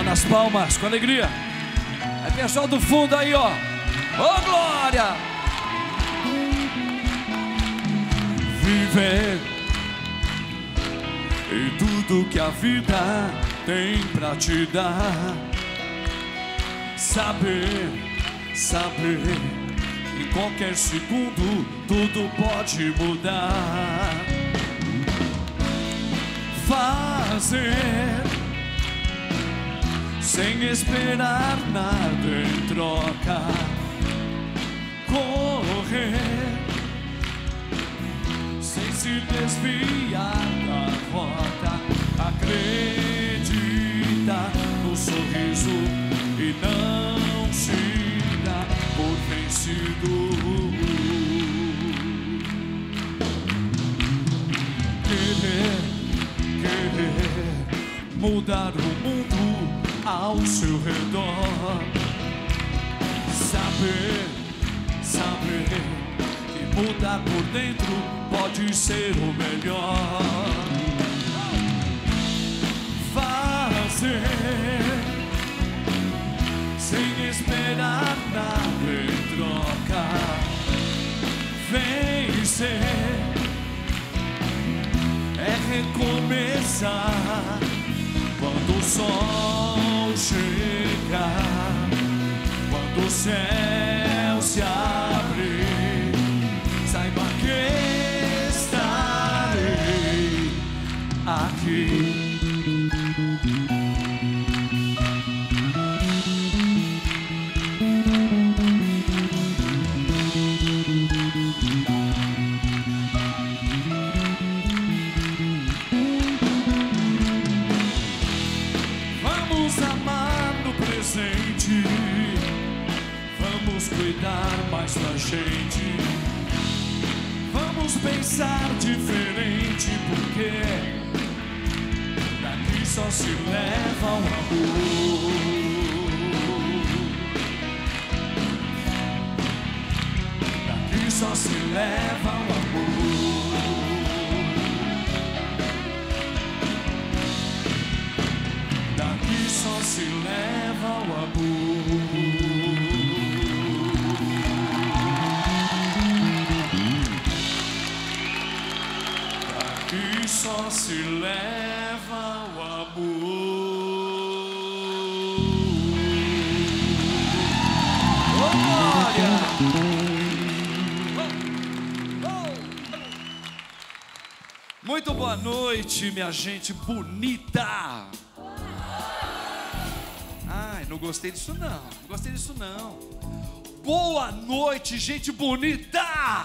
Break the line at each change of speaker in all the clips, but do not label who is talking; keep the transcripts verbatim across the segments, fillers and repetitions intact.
nas palmas, com alegria. Aí pessoal do fundo aí, ó. Ô glória! Viver e tudo que a vida tem pra te dar. Saber, saber que em qualquer segundo tudo pode mudar. Fazer sem esperar nada em troca. Correr sem se desviar da rota. Acredita no sorriso e não se dá por vencido. Querer, querer mudar o mundo ao seu redor. Saber, saber que mudar por dentro pode ser o melhor. Fazer sem esperar nada em troca. Vencer é recomeçar quando o sol chegar, quando o céu se abrir. Saiba que estarei aqui. Vamos cuidar mais da gente. Vamos pensar diferente, porque daqui só se leva o amor. Daqui só se leva o amor. Daqui só se leva o amor. Daqui só se leva o amor. Oh, glória! Muito boa noite, minha gente bonita. Ai, não gostei disso não, não gostei disso não. Boa noite, gente bonita!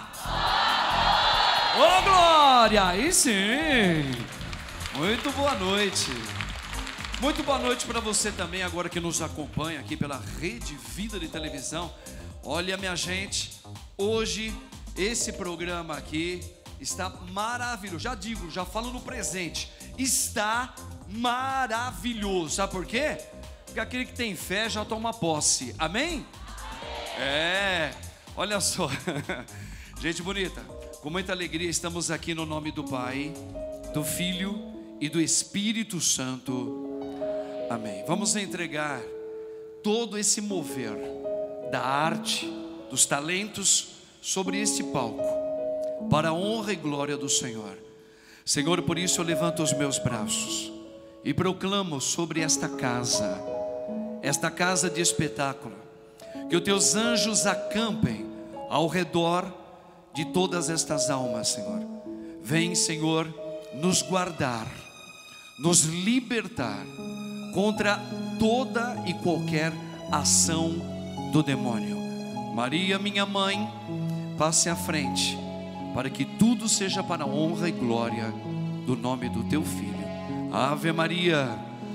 Ô, oh, glória! Aí sim! Muito boa noite. Muito boa noite para você também, agora que nos acompanha aqui pela Rede Vida de Televisão. Olha, minha gente, hoje esse programa aqui está maravilhoso. Já digo, já falo no presente. Está maravilhoso. Sabe por quê? Porque aquele que tem fé já toma posse. Amém? É. Olha só. Gente bonita, com muita alegria estamos aqui no nome do Pai, do Filho e do Espírito Santo. Amém. Vamos entregar todo esse mover da arte, dos talentos sobre este palco, para a honra e glória do Senhor. Senhor, por isso eu levanto os meus braços e proclamo sobre esta casa, esta casa de espetáculo, que os teus anjos acampem ao redor de todas estas almas, Senhor. Vem, Senhor, nos guardar, nos libertar contra toda e qualquer ação do demônio. Maria, minha mãe, passe à frente, para que tudo seja para a honra e glória do nome do teu Filho. Ave Maria,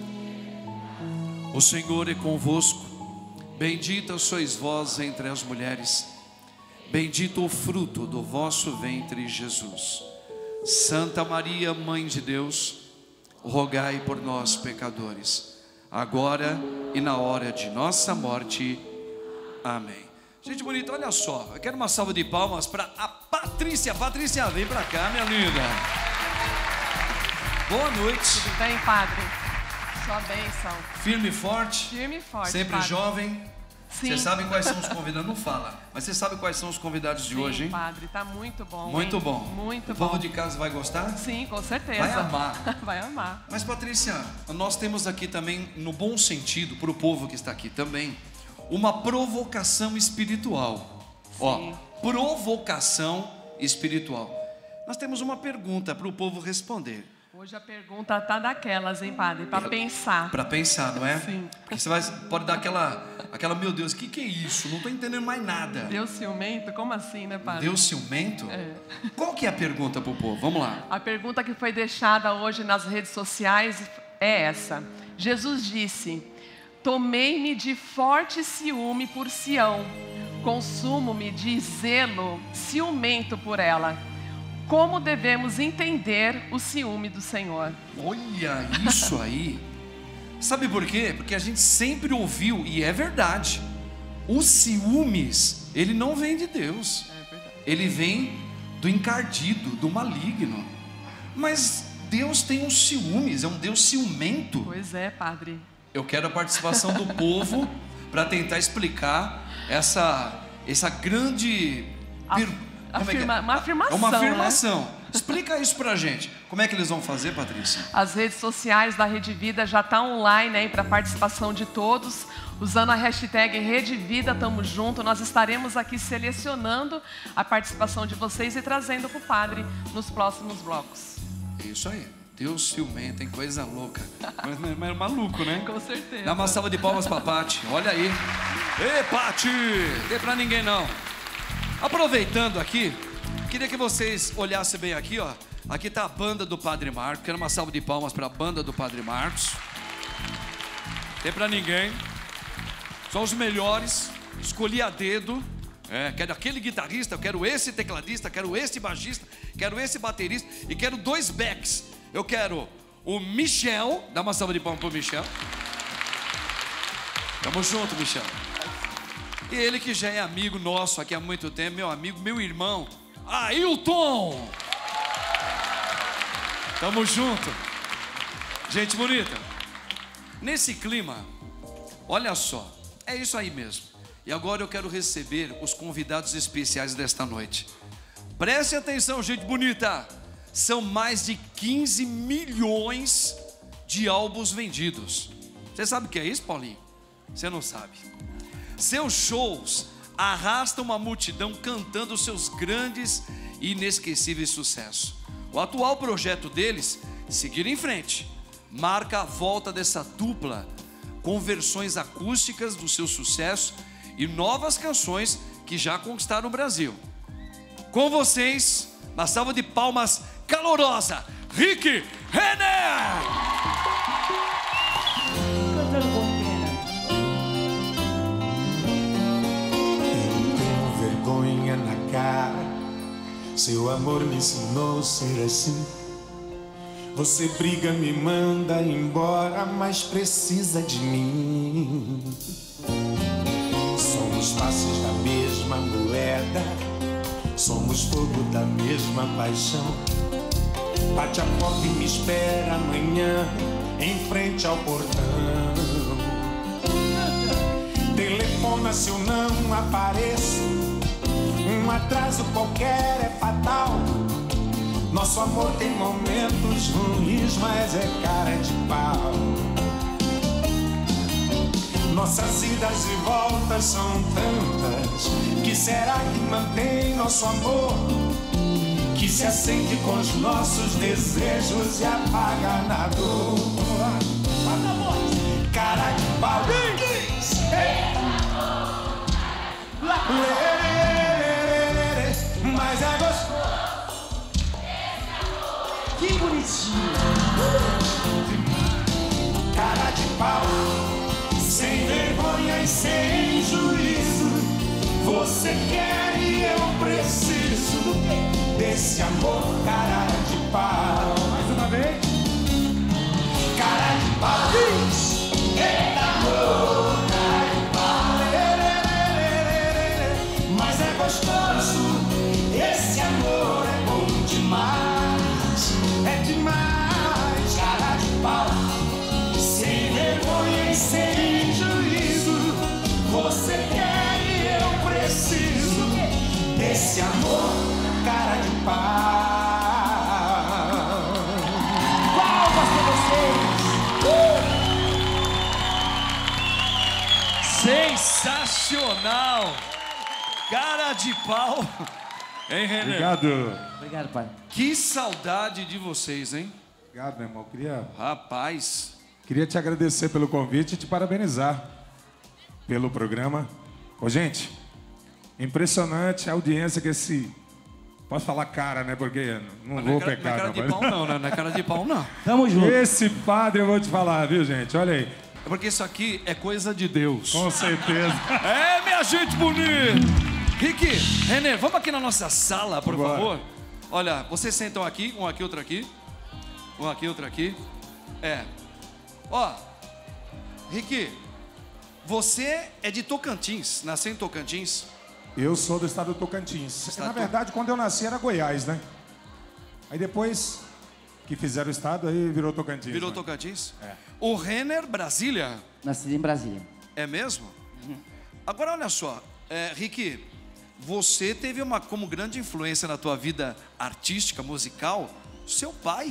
o Senhor é convosco, bendita sois vós entre as mulheres, bendito o fruto do vosso ventre, Jesus. Santa Maria, Mãe de Deus, rogai por nós, pecadores, agora e na hora de nossa morte. Amém. Gente bonita, olha só, eu quero uma salva de palmas para a Patrícia. Patrícia, vem para cá, minha linda. Boa noite.
Tudo bem, padre? Sua bênção.
Firme e forte.
Firme e forte.
Sempre
padre.
jovem.
Sim.
Você sabe quais são os convidados? Não fala, mas você sabe quais são os convidados de
Sim,
hoje, hein?
padre, tá muito bom.
Muito
hein?
bom.
Muito
o
bom.
O povo de casa vai gostar?
Sim, com certeza.
Vai amar.
Vai amar.
Mas, Patrícia, nós temos aqui também, no bom sentido, para o povo que está aqui também, uma provocação espiritual.
Sim.
Ó, provocação espiritual. Nós temos uma pergunta para o povo responder.
Hoje a pergunta tá daquelas, hein, padre? Para pensar.
Para pensar, não é?
Sim.
Porque você vai, pode dar aquela, aquela, meu Deus, o que, que é isso? Não estou entendendo mais nada.
Deus ciumento? Como assim, né, padre?
Deus ciumento?
É.
Qual que é a pergunta para o povo? Vamos lá.
A pergunta que foi deixada hoje nas redes sociais é essa. Jesus disse: tomei-me de forte ciúme por Sião, consumo-me de zelo ciumento por ela. Como devemos entender o ciúme do Senhor?
Olha isso aí. Sabe por quê? Porque a gente sempre ouviu, e é verdade, os ciúmes, ele não vem de Deus.
É verdade.
Ele vem do encardido, do maligno. Mas Deus tem um ciúmes, é um Deus ciumento.
Pois é, padre.
Eu quero a participação do povo para tentar explicar essa, essa grande... Per...
Afirma,
é é?
uma afirmação.
É uma afirmação.
Né?
Explica isso pra gente. Como é que eles vão fazer, Patrícia?
As redes sociais da Rede Vida já estão online aí para participação de todos. Usando a hashtag Rede Vida, tamo junto. Nós estaremos aqui selecionando a participação de vocês e trazendo para o padre nos próximos blocos.
Isso aí. Deus ciumento, tem coisa louca. Mas, mas é maluco, né?
Com certeza.
Dá uma salva de palmas pra Pati. Olha aí. Ei, Pati! Não tem pra ninguém, não. Aproveitando aqui, queria que vocês olhassem bem aqui, ó. Aqui tá a banda do Padre Marcos. Quero uma salva de palmas para a banda do Padre Marcos. Tem pra ninguém. São os melhores. Escolhi a dedo. É, quero aquele guitarrista, eu quero esse tecladista, quero esse baixista, quero esse baterista e quero dois backs. Eu quero o Michel. Dá uma salva de palmas pro Michel. Tamo junto, Michel. E ele que já é amigo nosso aqui há muito tempo, meu amigo, meu irmão, Ailton. Tamo junto. Gente bonita. Nesse clima, olha só, é isso aí mesmo. E agora eu quero receber os convidados especiais desta noite. Preste atenção, gente bonita. São mais de quinze milhões de álbuns vendidos. Você sabe o que é isso, Paulinho? Você não sabe. Seus shows arrastam uma multidão cantando seus grandes e inesquecíveis sucessos. O atual projeto deles, Seguir em Frente, marca a volta dessa dupla com versões acústicas do seu sucesso e novas canções que já conquistaram o Brasil. Com vocês, uma salva de palmas calorosa, Rick Renner!
Cantando com vergonha na cara, seu amor me ensinou a ser assim. Você briga, me manda embora, mas precisa de mim. Somos faces da mesma moeda, somos fogo da mesma paixão. Bate a porta e me espera amanhã, em frente ao portão. Telefona se eu não apareço, um atraso qualquer é fatal. Nosso amor tem momentos ruins, mas é cara de pau. Nossas idas e voltas são tantas, que será que mantém nosso amor? Que se acende com os nossos desejos e apaga na dor. Cara de pau. Mas é gostoso. Que bonitinho. Cara de pau, sem vergonha e sem juízo. Você quer e eu preciso desse amor, cara de pau. Mais uma vez. Cara de pau. Eita amor, cara de pau. Mas é gostoso. Esse amor é bom demais. É demais, cara de pau. Sem vergonha e sem juízo. Você quer e eu preciso desse amor, cara de pau.
Palmas pra vocês!
Uh! Sensacional! Cara de pau! Hein, Renê?
Obrigado.
Obrigado, pai.
Que saudade de vocês, hein?
Obrigado, meu irmão. Queria,
Rapaz,
queria te agradecer pelo convite e te parabenizar pelo programa. Ô, gente, impressionante a audiência que esse... Posso falar cara, né? Porque não
não
vou
é cara,
pecar,
não é cara
não.
de
mas-
pau não, né? Não é cara de pau não.
Tamo junto.
Esse padre, eu vou te falar, viu, gente? Olha aí.
É porque isso aqui é coisa de Deus.
Com certeza.
É, minha gente bonita! Rick, Renê, vamos aqui na nossa sala, por
Bora.
favor. Olha, vocês sentam aqui, um aqui, outro aqui. Um aqui, outro aqui. É. Ó, Rick, você é de Tocantins, nasceu em Tocantins.
Eu sou do estado do Tocantins.
Estado
Na
do-
verdade, quando eu nasci era Goiás, né? Aí depois que fizeram o estado, aí virou Tocantins.
Virou
né?
Tocantins?
É.
O Renner, Brasília,
Nascido em Brasília.
é mesmo? Agora, olha só, é, Rick, você teve uma como grande influência na tua vida artística, musical, seu pai.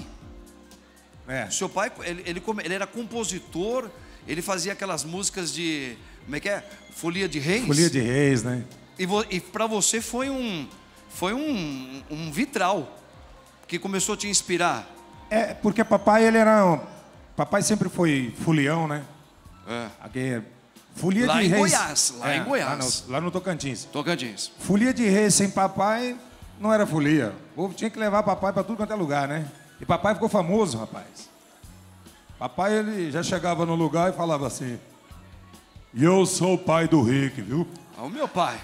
É.
Seu pai, ele, ele, come- ele era compositor, ele fazia aquelas músicas de, como é que é? Folia de Reis.
Folia de Reis, né?
E, vo, e para você foi um, foi um, um vitral, que começou a te inspirar.
É, porque papai, ele era... um- Papai sempre foi fulião, né?
É.
Aqui, folia
Lá
de
em
Reis.
Goiás, lá
É,
em Goiás.
Lá no, lá no Tocantins.
Tocantins.
Folia de Reis sem papai não era folia. O povo tinha que levar papai para tudo quanto é lugar, né? E papai ficou famoso, rapaz. Papai, ele já chegava no lugar e falava assim: e eu sou o pai do Rick, viu?
Ah, o meu pai.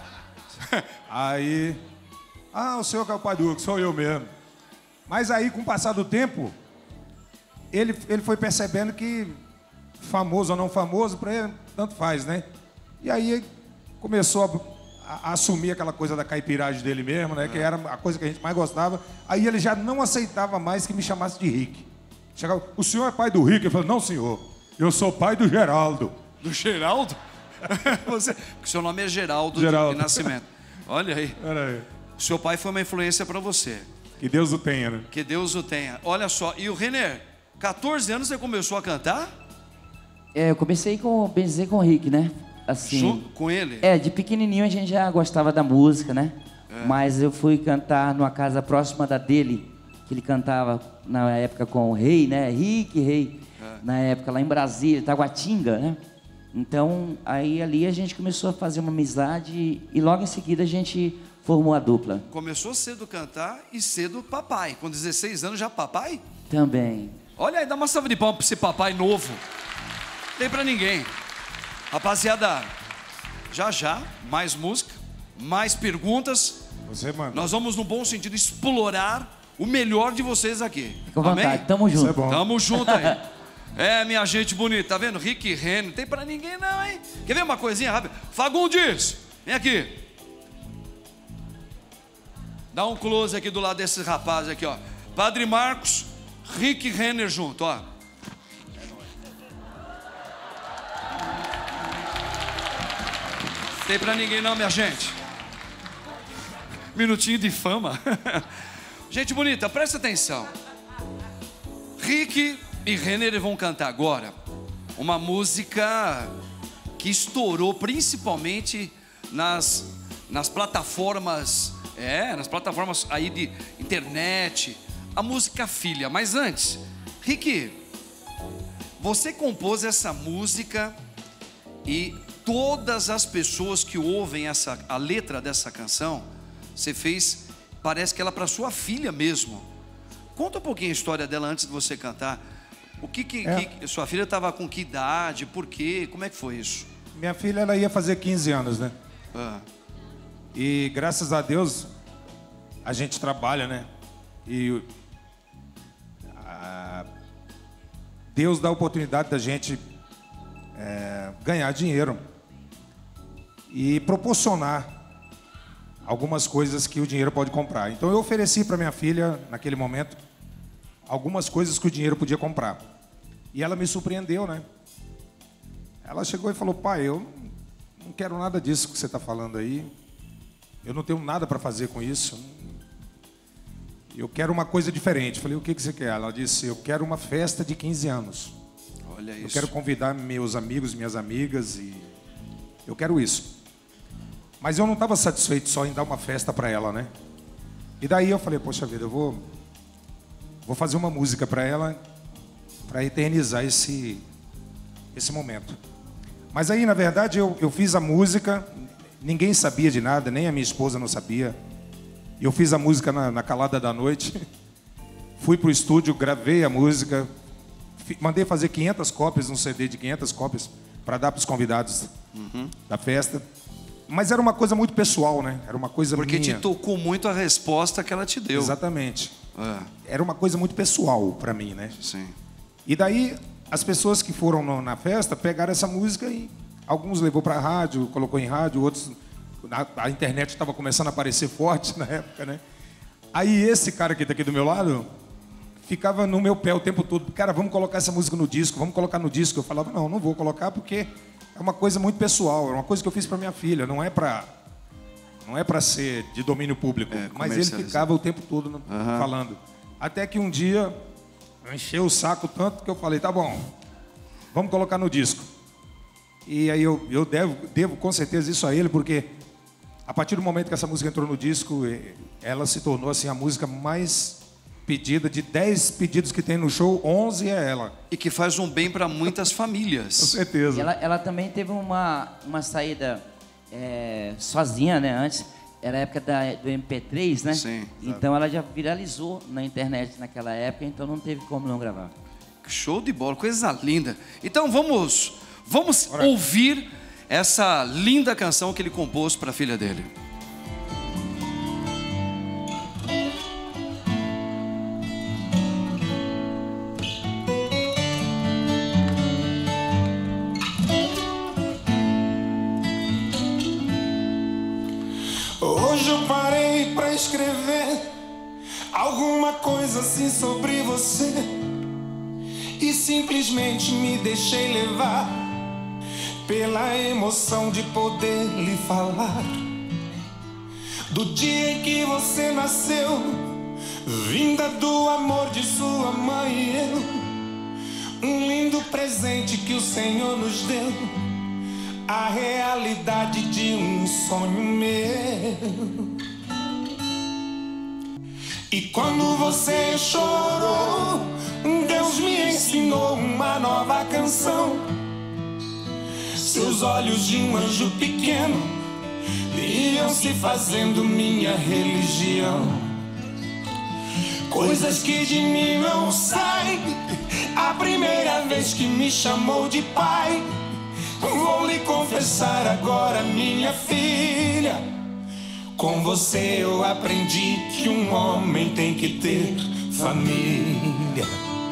Aí, ah, o senhor que é o pai do Rick, sou eu mesmo. Mas aí, com o passar do tempo, ele, ele foi percebendo que famoso ou não famoso, para ele, tanto faz, né? E aí começou a, a assumir aquela coisa da caipiragem dele mesmo, né? Que era a coisa que a gente mais gostava. Aí ele já não aceitava mais que me chamasse de Rick. Chegava, o senhor é pai do Rick? Ele falou, não, senhor, eu sou pai do Geraldo.
Do Geraldo? Você, porque seu nome é Geraldo,
Geraldo.
De, de nascimento. Olha aí.
Olha aí.
Seu pai foi uma influência para você.
Que Deus o tenha, né?
Que Deus o tenha. Olha só, e o Renner, catorze anos você começou a cantar?
É, eu comecei com, bem dizer, com o Rick, né? Assim,
Junto com ele?
é, de pequenininho a gente já gostava da música, né? Mas eu fui cantar numa casa próxima da dele, que ele cantava na época com o Rei, né? Rick Rei. Na época lá em Brasília, Taguatinga, né? Então, aí ali a gente começou a fazer uma amizade e logo em seguida a gente formou a dupla.
Começou cedo a cantar e cedo papai. Com dezesseis anos já papai?
Também.
Olha aí, dá uma salva de palmas pra esse papai novo. Tem pra ninguém. Rapaziada, já já, mais música, mais perguntas.
Você, mano.
Nós vamos, no bom sentido, explorar o melhor de vocês aqui.
Fica à vontade,
Amém?
tamo
Isso
junto.
é bom.
Tamo junto aí. É, minha gente bonita, tá vendo? Rick e Renner, não tem pra ninguém não, hein? Quer ver uma coisinha rápida? Fagundes, vem aqui. Dá um close aqui do lado desses rapazes aqui, ó. Padre Marcos, Rick e Renner junto, ó. Tem pra ninguém não, minha gente. Minutinho de fama. Gente bonita, presta atenção. Rick e Renner vão cantar agora uma música que estourou principalmente nas, nas plataformas, é, nas plataformas aí de internet, a música Filha. Mas antes, Rick, você compôs essa música e todas as pessoas que ouvem essa, a letra dessa canção, você fez, parece que ela é para sua filha mesmo. Conta um pouquinho a história dela antes de você cantar. O que que,
É.
que sua filha estava com que idade? Por quê? Como é que foi isso?
Minha filha, ela ia fazer quinze anos, né?
Ah,
E graças a Deus a gente trabalha, né? E a- Deus dá a oportunidade da gente é, ganhar dinheiro e proporcionar algumas coisas que o dinheiro pode comprar. Então eu ofereci para minha filha, naquele momento, algumas coisas que o dinheiro podia comprar. E ela me surpreendeu, né? Ela chegou e falou, pai, eu não quero nada disso que você está falando aí. Eu não tenho nada para fazer com isso. Eu quero uma coisa diferente. Falei, o que, que você quer? Ela disse, eu quero uma festa de quinze anos.
Olha isso.
Eu quero convidar meus amigos, minhas amigas e eu quero isso. Mas eu não estava satisfeito só em dar uma festa para ela, né? E daí eu falei, poxa vida, eu vou, vou fazer uma música para ela para eternizar esse, esse momento. Mas aí, na verdade, eu, eu fiz a música, ninguém sabia de nada, nem a minha esposa não sabia. Eu fiz a música na, na calada da noite, fui pro estúdio, gravei a música, fi, mandei fazer quinhentas cópias, um C D de quinhentas cópias, para dar para os convidados uhum. da festa. Mas era uma coisa muito pessoal, né? Era uma coisa
Porque
minha.
te tocou muito a resposta que ela te deu.
Exatamente.
É.
Era uma coisa muito pessoal para mim, né?
Sim.
E daí, as pessoas que foram no, na festa pegaram essa música e alguns levou para a rádio, colocou em rádio, outros... A, a internet estava começando a aparecer forte na época, né? Aí esse cara que está aqui do meu lado ficava no meu pé o tempo todo. Cara, vamos colocar essa música no disco, vamos colocar no disco. Eu falava, não, não vou colocar porque é uma coisa muito pessoal, é uma coisa que eu fiz para minha filha, não é para não é para ser de domínio público. É, mas ele ficava o tempo todo no, uhum. falando. Até que um dia encheu o saco tanto que eu falei, tá bom, vamos colocar no disco. E aí eu, eu devo, devo com certeza isso a ele, porque a partir do momento que essa música entrou no disco, ela se tornou assim a música mais pedida. De dez pedidos que tem no show, onze é ela.
E que faz um bem para muitas famílias.
Com certeza.
E ela, ela também teve uma, uma saída é, sozinha, né? Antes, era a época da, do M P três, né?
Sim.
Então ela já viralizou na internet naquela época, então não teve como não gravar.
Show de bola, coisa linda. Então vamos, vamos ouvir essa linda canção que ele compôs para a filha dele.
Hoje eu parei pra escrever alguma coisa assim sobre você e simplesmente me deixei levar pela emoção de poder lhe falar do dia em que você nasceu, vinda do amor de sua mãe e eu, um lindo presente que o Senhor nos deu, a realidade de um sonho meu. E quando você chorou, Deus me ensinou uma nova canção. Seus olhos de um anjo pequeno iam se fazendo minha religião. Coisas que de mim não saem, a primeira vez que me chamou de pai. Vou lhe confessar agora, minha filha, com você eu aprendi que um homem tem que ter família.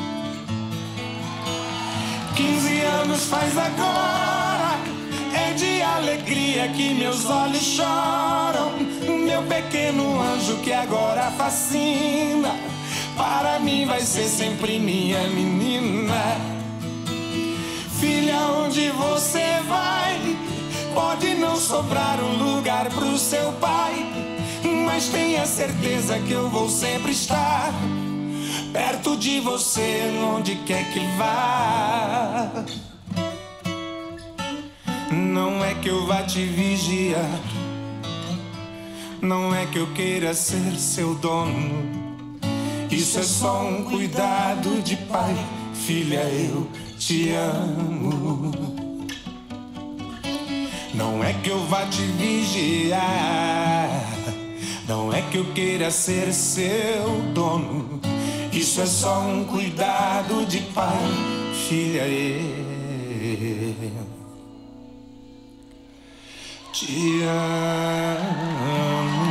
Quinze anos faz agora, é de alegria que meus olhos choram. Meu pequeno anjo que agora fascina, para mim vai ser sempre minha menina. Filha, onde você vai, pode não sobrar um lugar pro seu pai, mas tenha certeza que eu vou sempre estar perto de você, onde quer que vá. Não é que eu vá te vigiar, não é que eu queira ser seu dono. Isso é só um cuidado de pai. Filha, eu te amo. Não é que eu vá te vigiar, não é que eu queira ser seu dono. Isso é só um cuidado de pai. Filha, eu te amo.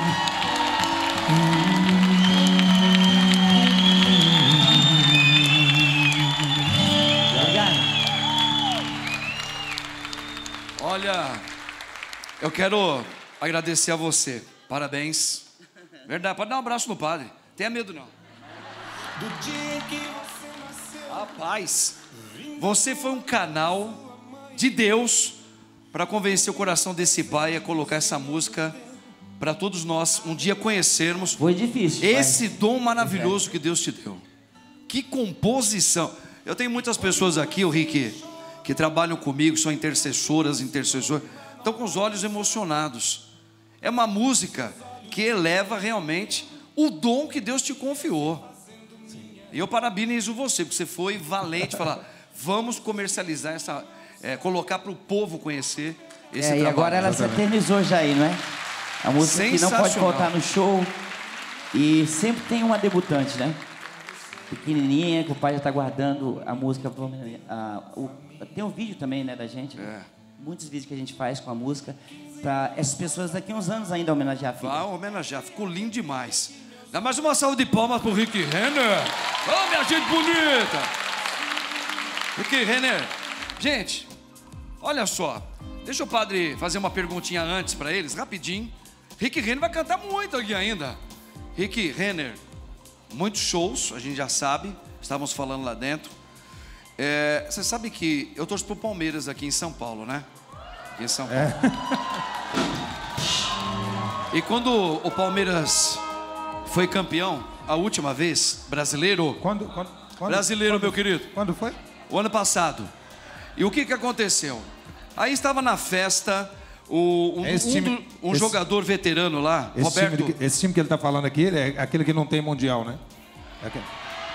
Olha, eu quero agradecer a você. Parabéns. Verdade, pode dar um abraço no padre. Tenha medo não.
Do dia que você nasceu.
Rapaz, você foi um canal de Deus para convencer o coração desse pai a colocar essa música para todos nós um dia conhecermos.
Foi difícil.
Esse
mas...
dom maravilhoso que Deus te deu. Que composição. Eu tenho muitas pessoas aqui, o Rick, que trabalham comigo, são intercessoras, intercessores, estão com os olhos emocionados. É uma música que eleva realmente o dom que Deus te confiou. E eu parabenizo você, porque você foi valente falar, vamos comercializar essa, é, colocar para o povo conhecer esse
é,
trabalho.
E agora ela se eternizou já aí, não é? A música que não pode faltar no show. E sempre tem uma debutante, né? Pequenininha, que o pai já está guardando a música. A, o, tem um vídeo também, né, da gente.
É.
Muitos vídeos que a gente faz com a música. Para essas pessoas daqui a uns anos ainda homenagear a filha.
Vai homenagear, ficou lindo demais. Dá mais uma salva de palmas pro Rick Renner. Ô, minha gente bonita! Rick Renner. Gente, olha só. Deixa o padre fazer uma perguntinha antes para eles, rapidinho. Rick Renner vai cantar muito aqui ainda. Rick Renner, muitos shows, a gente já sabe. Estávamos falando lá dentro. É, você sabe que eu torço pro Palmeiras aqui em São Paulo, né? Aqui em São Paulo. É. E quando o Palmeiras foi campeão, a última vez, brasileiro.
Quando? quando, quando
brasileiro,
quando,
meu querido.
Quando foi?
O ano passado. E o que que aconteceu? Aí estava na festa o, um,
esse
um,
time,
um
esse,
jogador veterano lá,
esse
Roberto.
Time que, esse time que ele está falando aqui é aquele que não tem mundial, né? É aquele.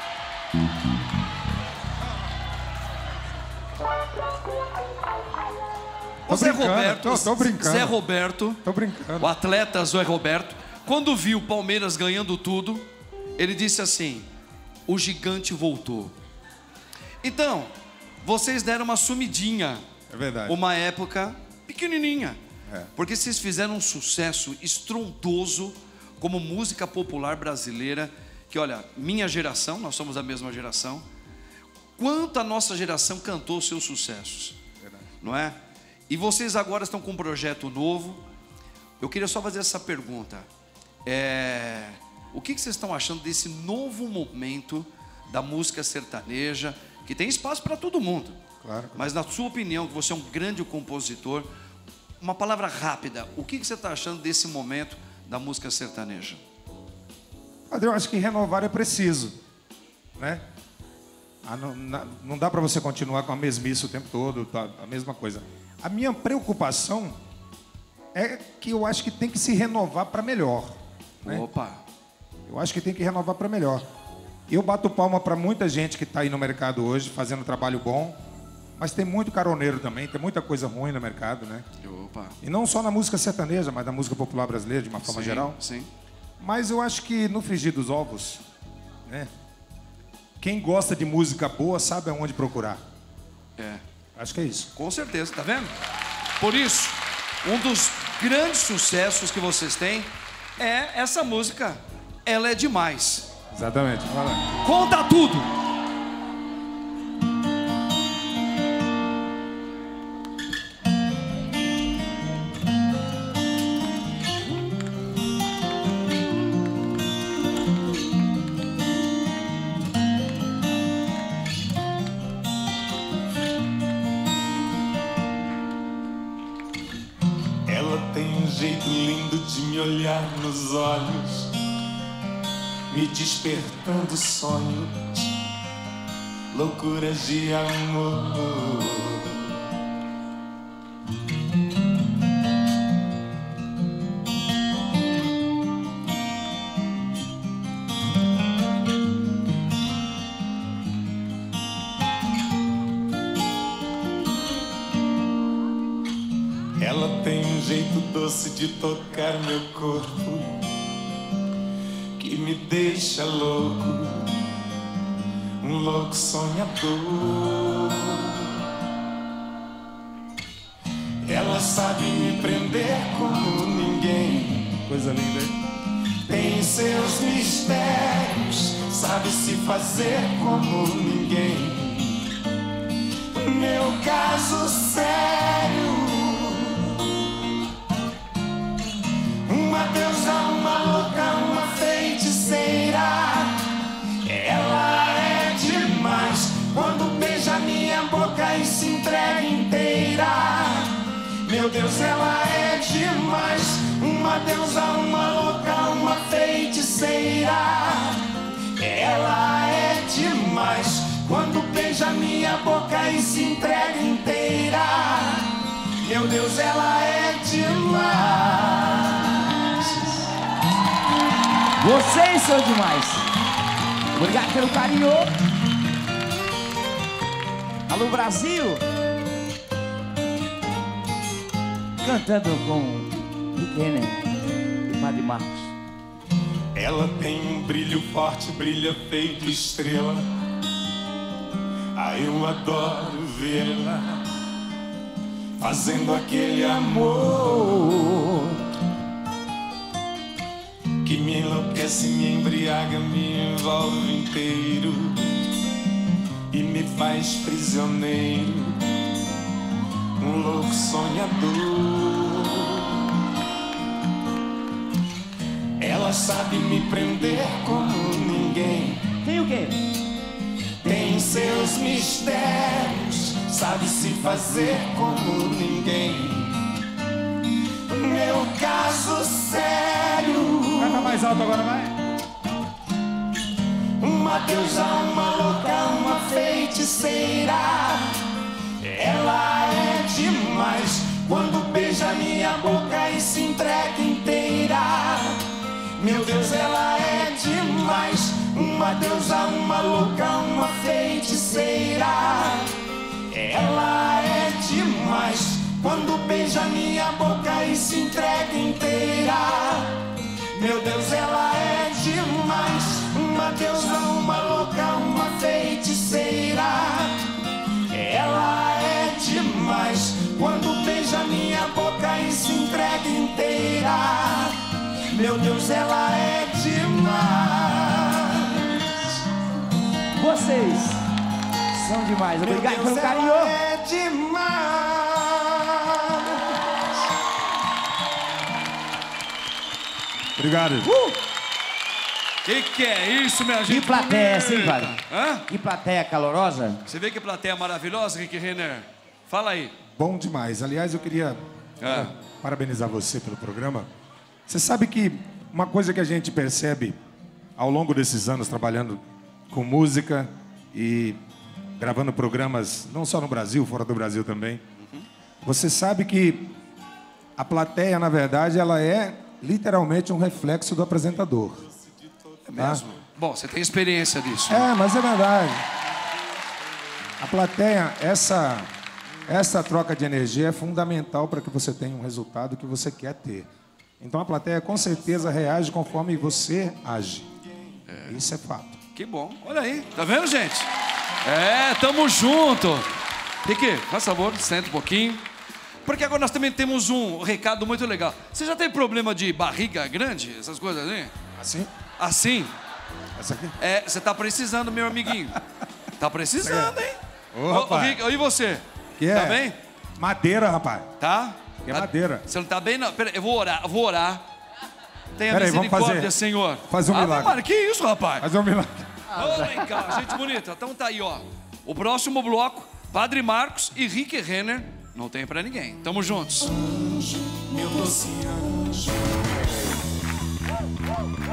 O Zé Roberto,
tô, tô brincando.
Zé Roberto,
tô brincando.
O atleta Zé Roberto, quando viu o Palmeiras ganhando tudo, ele disse assim: o gigante voltou. Então, vocês deram uma sumidinha.
É verdade.
Uma época pequenininha.
É.
Porque vocês fizeram um sucesso estrondoso como música popular brasileira. Que olha, minha geração, nós somos da mesma geração. Quanto a nossa geração cantou seus sucessos. Verdade. Não é? E vocês agora estão com um projeto novo. Eu queria só fazer essa pergunta. É, o que, que vocês estão achando desse novo momento da música sertaneja, que tem espaço para todo mundo?
Claro.
Mas na sua opinião, que você é um grande compositor, uma palavra rápida, o que, que você está achando desse momento da música sertaneja?
Padre, eu acho que renovar é preciso, né? Ah, não, não dá para você continuar com a mesmice o tempo todo, tá, a mesma coisa. A minha preocupação é que eu acho que tem que se renovar para melhor. Né?
Opa!
Eu acho que tem que renovar para melhor. Eu bato palma para muita gente que está aí no mercado hoje, fazendo trabalho bom, mas tem muito caroneiro também, tem muita coisa ruim no mercado, né?
Opa!
E não só na música sertaneja, mas na música popular brasileira, de uma forma
sim,
geral.
Sim.
Mas eu acho que no frigir dos ovos, né? Quem gosta de música boa sabe aonde procurar.
É.
Acho que é isso.
Com certeza, tá vendo? Por isso, um dos grandes sucessos que vocês têm é essa música, Ela é Demais.
Exatamente. Vai lá.
Conta tudo!
Jeito lindo de me olhar nos olhos, me despertando sonhos, loucuras de amor. Ela tem um jeito doce de tocar meu corpo, que me deixa louco, um louco sonhador. Ela sabe me prender como ninguém,
coisa linda, hein?
Tem seus mistérios, sabe se fazer como ninguém. Meu caso sério, uma deusa, uma louca, uma feiticeira. Ela é demais quando beija minha boca e se entrega inteira. Meu Deus, ela é demais. Uma deusa, uma louca, uma feiticeira. Ela é demais. Quando beija minha boca e se entrega inteira. Meu Deus, ela é demais.
Vocês são demais. Obrigado pelo carinho. Alô, Brasil. Cantando com Rick Renner e Padre Marcos.
Ela tem um brilho forte, brilha feito estrela. Ai, eu adoro vê-la fazendo aquele amor que me enlouquece, me embriaga, me envolve inteiro e me faz prisioneiro, um louco sonhador. Ela sabe me prender como ninguém.
Tem o quê?
Tem seus mistérios, sabe se fazer como ninguém. Meu caso sério.
Canta mais alto agora, vai.
Uma deusa, uma louca, uma feiticeira. Ela é demais. Quando beija minha boca e se entrega inteira. Meu Deus, ela é demais. Uma deusa, uma louca, uma feiticeira. Ela é demais. Quando beija minha boca e se entrega inteira. Meu Deus, ela é demais. Uma deusa, uma louca, uma feiticeira. Ela é demais. Quando beija minha boca e se entrega inteira. Meu Deus, ela é demais.
Vocês são demais. Obrigado
Meu
pelo
Deus,
carinho.
ela é demais.
Obrigado.
Uh! Que que é isso, minha gente?
Que plateia essa, hein,
bonita?
Padre?
Hã?
Que plateia calorosa.
Você vê que plateia maravilhosa, Rick Renner? Fala aí.
Bom demais. Aliás, eu queria
Ah.
parabenizar você pelo programa. Você sabe que uma coisa que a gente percebe ao longo desses anos trabalhando com música e gravando programas, não só no Brasil, fora do Brasil também. Uhum. Você sabe que a plateia, na verdade, ela é literalmente um reflexo do apresentador.
É mesmo? Bom, você tem experiência disso.
É, mas é verdade. A plateia, essa, essa troca de energia é fundamental para que você tenha um resultado que você quer ter. Então a plateia com certeza reage conforme você age. É. Isso é fato.
Que bom. Olha aí. Tá vendo, gente? É, tamo junto. Rick, faz favor, senta um pouquinho. Porque agora nós também temos um recado muito legal. Você já tem problema de barriga grande? Essas coisas assim?
Assim?
Assim?
Essa aqui?
É, você tá precisando, meu amiguinho. Tá precisando, hein?
Ô, rapaz.
Rick, e você?
Que é?
Tá bem?
Madeira, rapaz.
Tá?
Que é
Tá-
madeira.
Você não tá bem, não? Pera, eu vou orar, eu vou orar. Tenha
Pera aí, vamos
misericórdia,
fazer-
Senhor.
fazer um
Ave
milagre.
Maria, que isso, rapaz?
Mas é um milagre.
Ô, vem cá, gente bonita. Então tá aí, ó. O próximo bloco, Padre Marcos e Rick Renner. Não tem pra ninguém. Tamo juntos.
Meu doce anjo.